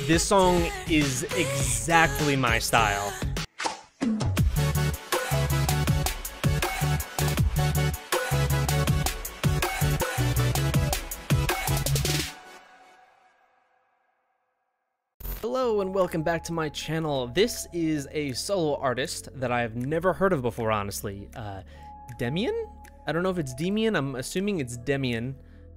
This song is exactly my style. Hello and welcome back to my channel. This is a solo artist that I've never heard of before, honestly. DEMIAN? I don't know if it's DEMIAN, I'm assuming it's DEMIAN.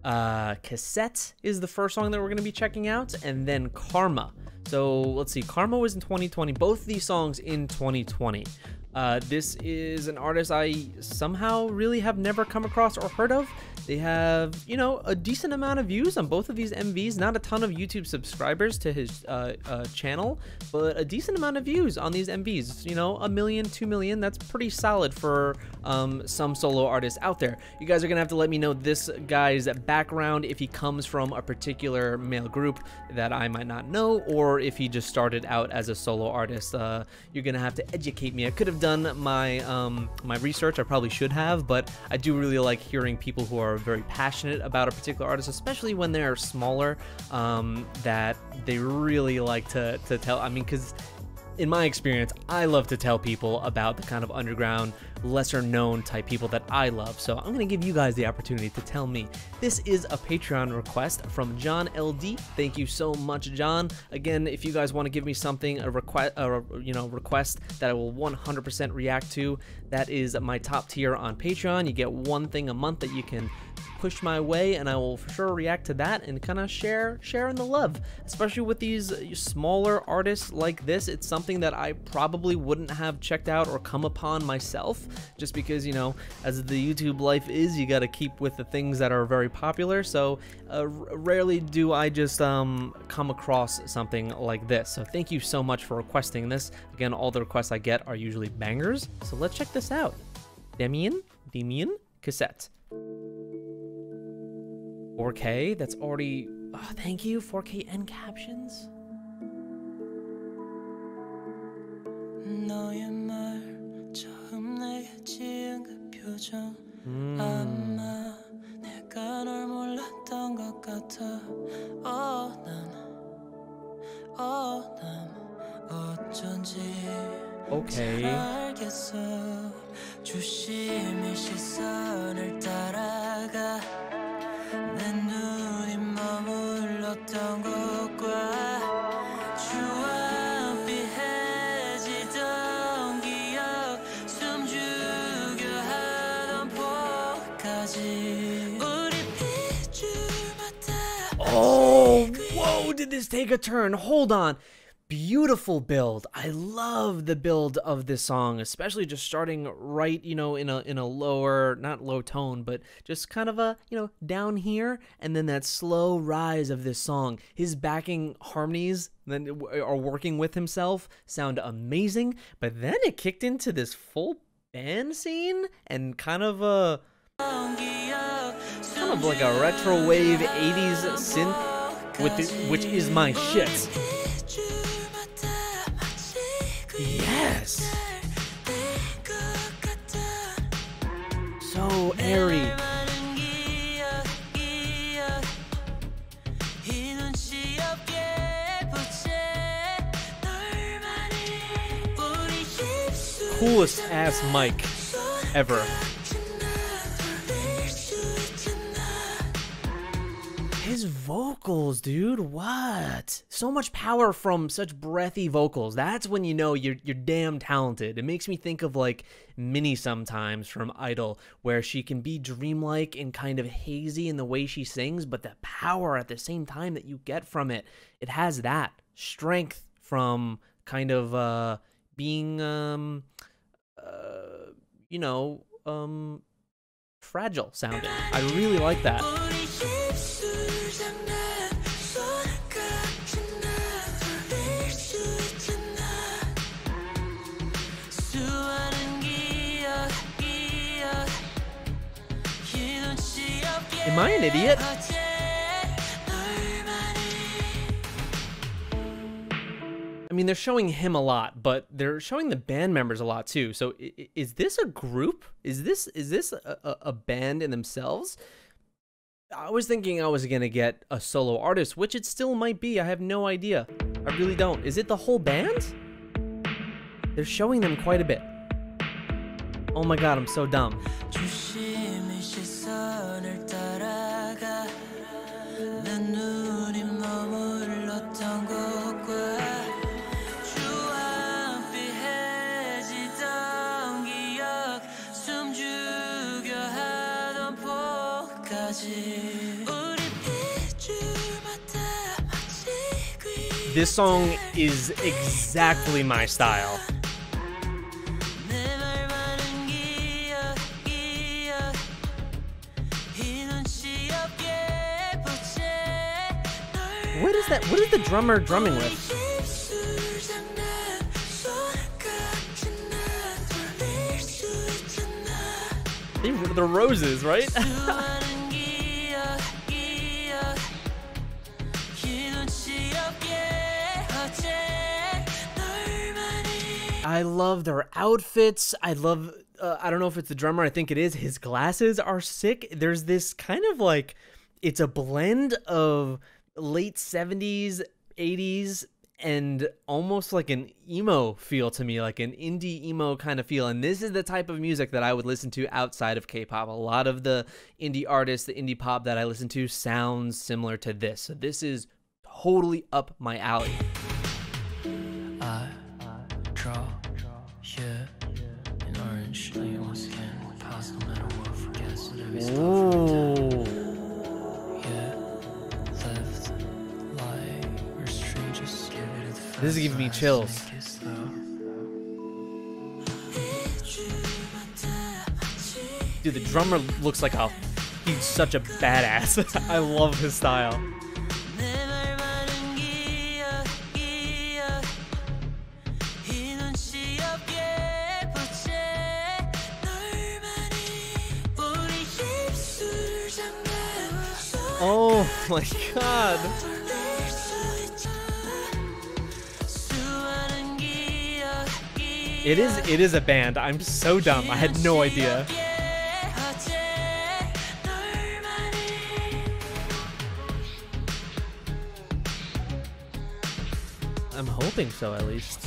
Cassette is the first song that we're going to be checking out, and then Karma. So let's see, Karma was in 2020, both these songs in 2020. This is an artist I somehow really have never come across or heard of. They have, you know, a decent amount of views on both of these MVs. Not a ton of YouTube subscribers to his channel, but a decent amount of views on these MVs. You know, 1 million, 2 million. That's pretty solid for some solo artists out there. You guys are gonna have to let me know this guy's background, if he comes from a particular male group that I might not know, or if he just started out as a solo artist. You're gonna have to educate me. I could have done my my research. I probably should have, but I do really like hearing people who are very passionate about a particular artist, especially when they're smaller, that they really like to tell. I mean, because in my experience, I love to tell people about the kind of underground, lesser known type people that I love. So I'm gonna give you guys the opportunity to tell me. This is a Patreon request from John LD. Thank you so much, John. Again, if you guys want to give me something, a request that I will 100% react to, that is my top tier on Patreon. You get one thing a month that you can push my way, and I will for sure react to that and kind of share in the love, especially with these smaller artists like this. It's something that I probably wouldn't have checked out or come upon myself, just because, you know, as the YouTube life is, you got to keep with the things that are very popular. So rarely do I just come across something like this. So thank you so much for requesting this. Again, all the requests I get are usually bangers, so let's check this out. DEMIAN Cassette. 4K, that's already, oh, thank you, 4K and captions. Okay. Oh, whoa, did this take a turn? Hold on. Beautiful build. I love the build of this song, especially just starting right, you know, in a lower, not low tone, but just kind of a, you know, down here, and then that slow rise of this song. His backing harmonies then are working with himself sound amazing, but then it kicked into this full band scene and kind of like a retro wave 80s synth which is my shit. Yes. So airy. Coolest ass mic ever. His vocals, dude, what? So much power from such breathy vocals. That's when you know you're damn talented. It makes me think of like Minnie sometimes from Idol, where she can be dreamlike and kind of hazy in the way she sings, but the power at the same time that you get from it, it has that strength from kind of being, you know, fragile sounding. I really like that. Am I an idiot? I mean, they're showing him a lot, but they're showing the band members a lot too. So is this a group? Is this a band in themselves? I was thinking I was gonna get a solo artist, which it still might be. I have no idea. I really don't. Is it the whole band? They're showing them quite a bit. Oh my god, I'm so dumb. This song is exactly my style. What is that? What is the drummer drumming with? The roses, right? I love their outfits. I love, I don't know if it's the drummer, I think it is. His glasses are sick. There's this kind of like, it's a blend of late 70s, 80s, and almost like an emo feel to me, like an indie emo kind of feel. And this is the type of music that I would listen to outside of K-pop. A lot of the indie artists, the indie pop that I listen to sounds similar to this. So this is totally up my alley. Draw here in orange, like your skin, past no matter what, forgets that every stuff yeah, left, lie, we're strangers, give it a first. This is giving me chills. Dude, the drummer looks like he's such a badass. I love his style. Oh my god. It is a band. I'm so dumb. I had no idea. I'm hoping so, at least.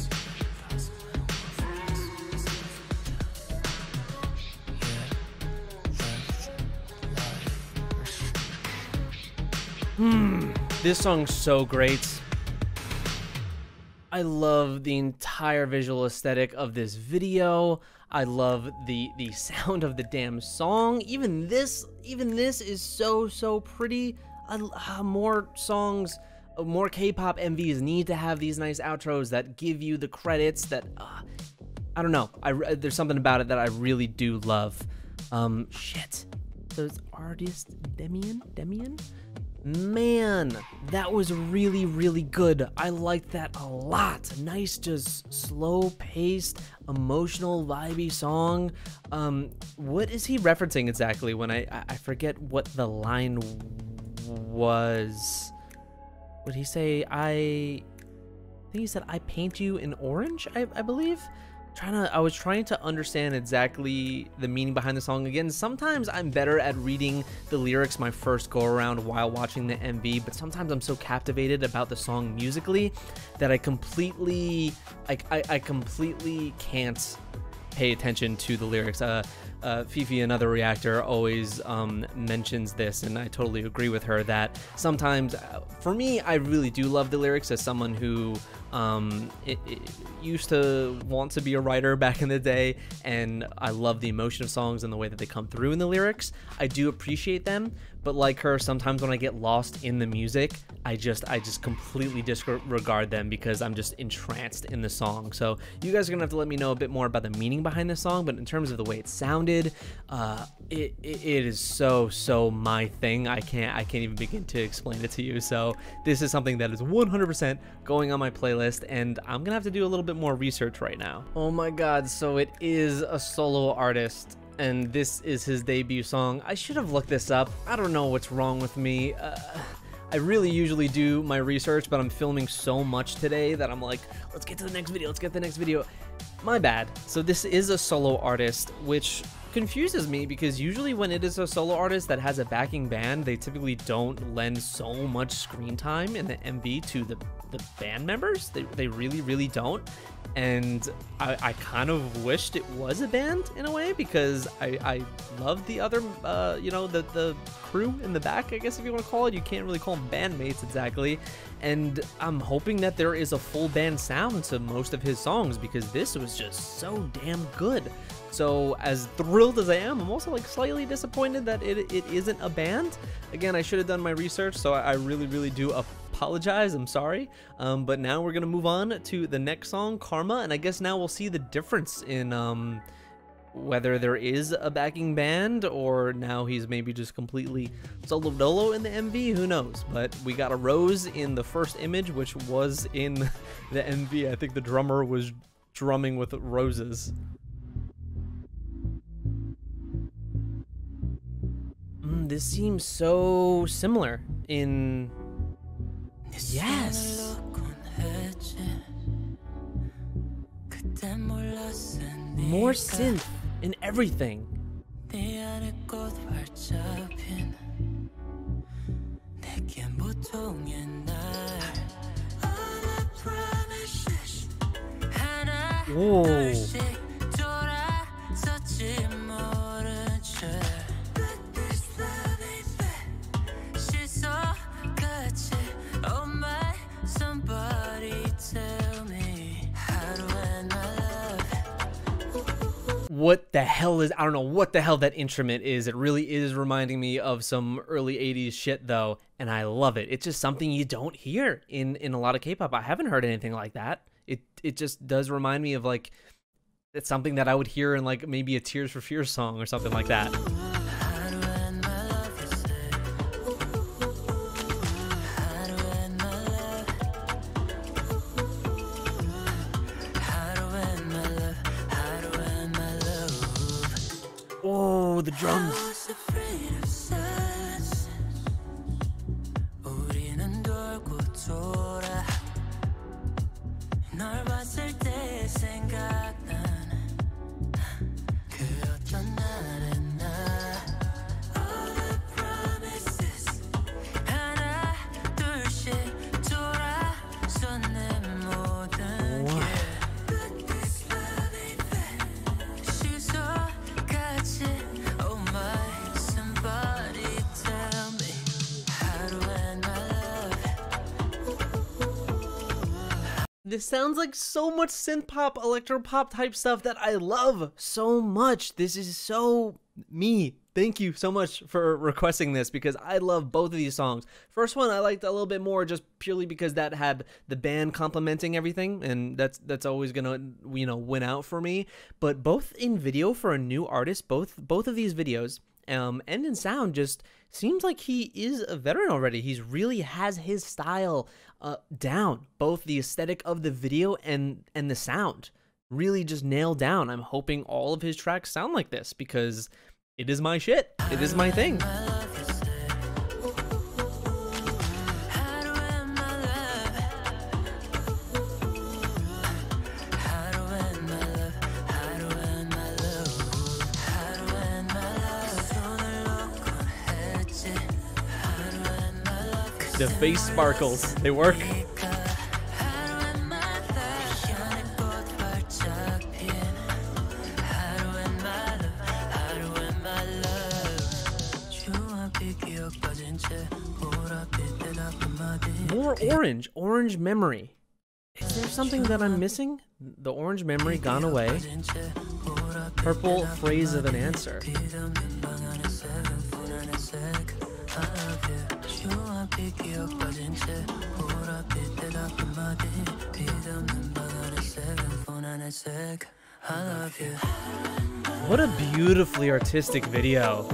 This song's so great. I love the entire visual aesthetic of this video. I love the sound of the damn song. Even this is so pretty. More songs, more K-pop MVs need to have these nice outros that give you the credits that I don't know. There's something about it that I really do love. Shit. Those artists, DEMIAN? Man, that was really good. I liked that a lot. Nice, just slow-paced, emotional, vibey song. What is he referencing exactly? When I forget what the line was. Would he say I think he said I paint you in orange? I believe. I was trying to understand exactly the meaning behind the song. Again, sometimes I'm better at reading the lyrics my first go around while watching the MV, but sometimes I'm so captivated about the song musically that I completely can't pay attention to the lyrics. Fifi, another reactor, always mentions this, and I totally agree with her that sometimes, for me, I really do love the lyrics as someone who used to want to be a writer back in the day, and I love the emotion of songs and the way that they come through in the lyrics. I do appreciate them, but like her, sometimes when I get lost in the music, I just completely disregard them because I'm just entranced in the song. So you guys are gonna have to let me know a bit more about the meaning behind the song, but in terms of the way it sounded, it is so my thing. I can't even begin to explain it to you. So this is something that is 100% going on my playlist, and I'm gonna have to do a little bit more research right now. Oh my god, so it is a solo artist, and this is his debut song. I should have looked this up. I don't know what's wrong with me. I really usually do my research, but I'm filming so much today that I'm like, let's get to the next video, let's get to the next video. My bad. So this is a solo artist, which confuses me because usually when it is a solo artist that has a backing band, they typically don't lend so much screen time in the MV to the the band members. They really, really don't. And I kind of wished it was a band in a way, because I love the other, you know, the crew in the back, I guess if you want to call it. You can't really call them bandmates exactly. And I'm hoping that there is a full band sound to most of his songs, because this was just so damn good. So as thrilled as I am, I'm also like slightly disappointed that it isn't a band. Again, I should have done my research, so I really, really do apologize. I'm sorry. But now we're gonna move on to the next song, Karma, and I guess now we'll see the difference in whether there is a backing band, or now he's maybe just completely solo dolo in the MV. Who knows? But we got a rose in the first image, which was in the MV. I think the drummer was drumming with roses. This seems so similar in... Yes! More synth in everything. Whoa. What the hell is, I don't know what the hell that instrument is. It really is reminding me of some early 80s shit though, and I love it. It's just something you don't hear in a lot of K-pop. I haven't heard anything like that. It just does remind me of like, it's something that I would hear in like maybe a Tears for Fears song or something like that. Oh, the drums. This sounds like so much synth pop, electro pop type stuff that I love so much. This is so me. Thank you so much for requesting this, because I love both of these songs. First one I liked a little bit more just purely because that had the band complementing everything, and that's always gonna, you know, win out for me. But both in video for a new artist, both of these videos, and in sound, just seems like he is a veteran already. He's really has his style down, both the aesthetic of the video and the sound really just nailed down. I'm hoping all of his tracks sound like this, because it is my shit. It is my thing. The face sparkles, they work. More orange memory. Is there something that I'm missing? The orange memory gone away. Purple phrase of an answer. What a beautifully artistic video.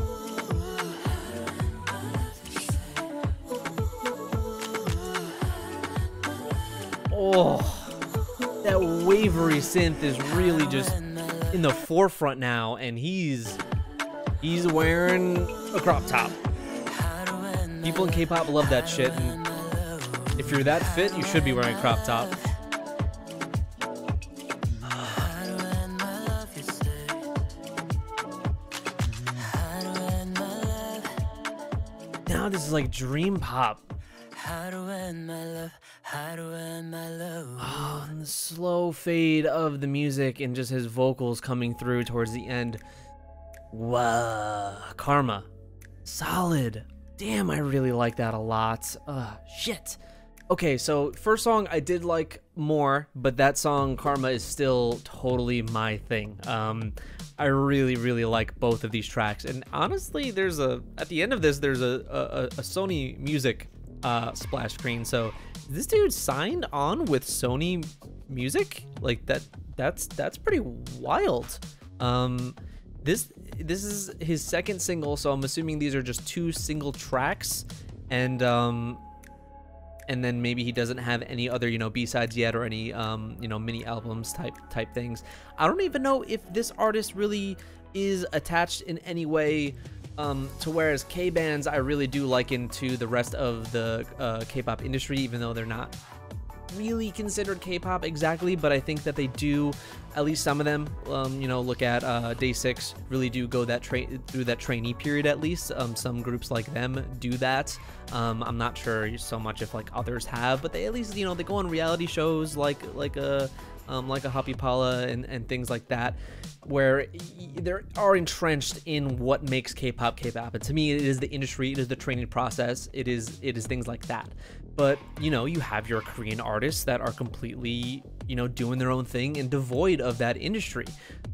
Oh, that wavery synth is really just in the forefront now, and he's wearing a crop top. People in K-pop love that shit, and if you're that fit, you should be wearing a crop top. Now this is like dream pop. Oh, and the slow fade of the music and just his vocals coming through towards the end. Wow, Karma, solid. Damn, I really like that a lot. Shit. Okay, so first song I did like more, but that song Karma is still totally my thing. I really like both of these tracks, and honestly, there's at the end of this there's a Sony Music splash screen. So is this dude signed on with Sony Music? Like that's pretty wild. This is his second single, so I'm assuming these are just 2 single tracks, and then maybe he doesn't have any other, you know, B-sides yet, or any you know, mini albums type things. I don't even know if this artist really is attached in any way to whereas K-bands I really do liken to the rest of the K-pop industry, even though they're not really considered K-pop exactly, but I think that they do, at least some of them, you know, look at Day 6, really do go through that trainee period at least. Some groups like them do that. I'm not sure so much if like others have, but they at least, you know, they go on reality shows like a Happy Pala and things like that, where they are entrenched in what makes K-pop K-pop. And to me, it is the industry, it is the training process, it is things like that. But you know, you have your Korean artists that are completely, you know, doing their own thing and devoid of that industry.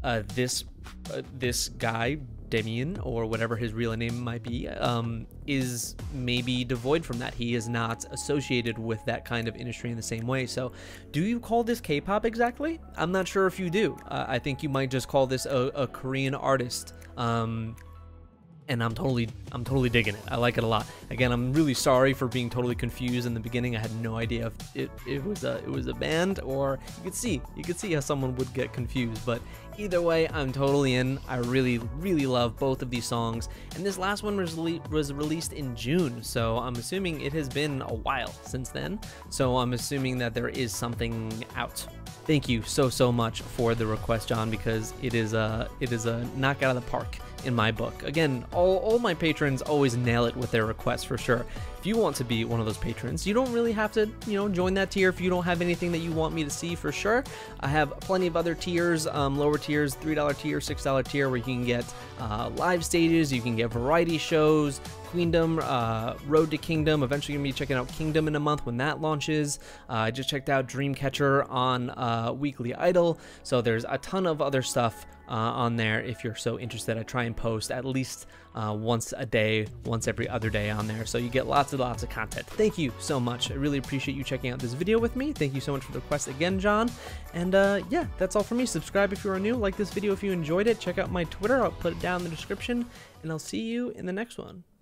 This guy, DEMIAN, or whatever his real name might be, is maybe devoid from that. He is not associated with that kind of industry in the same way. So do you call this K-pop exactly? I'm not sure if you do. I think you might just call this a Korean artist. And I'm totally digging it. I like it a lot. Again, I'm really sorry for being totally confused in the beginning. I had no idea if it was a band, or you could see how someone would get confused. But either way, I'm totally in. I really love both of these songs. And this last one was released in June, so I'm assuming it has been a while since then. So I'm assuming that there is something out. Thank you so much for the request, John, because it is a knock out of the park in my book. Again, all my patrons always nail it with their requests for sure. If you want to be one of those patrons, you don't really have to, you know, join that tier if you don't have anything that you want me to see for sure. I have plenty of other tiers, lower tiers, $3 tier, $6 tier, where you can get live stages, you can get variety shows, Queendom, Road to Kingdom. Eventually gonna be checking out Kingdom in a month when that launches. I just checked out Dreamcatcher on Weekly Idol, so there's a ton of other stuff on there if you're so interested. I try and post at least once a day, once every other day on there, so you get lots of content. Thank you so much. I really appreciate you checking out this video with me. Thank you so much for the request again, John. And yeah, that's all for me. Subscribe if you are new, like this video if you enjoyed it, check out my Twitter, I'll put it down in the description, and I'll see you in the next one.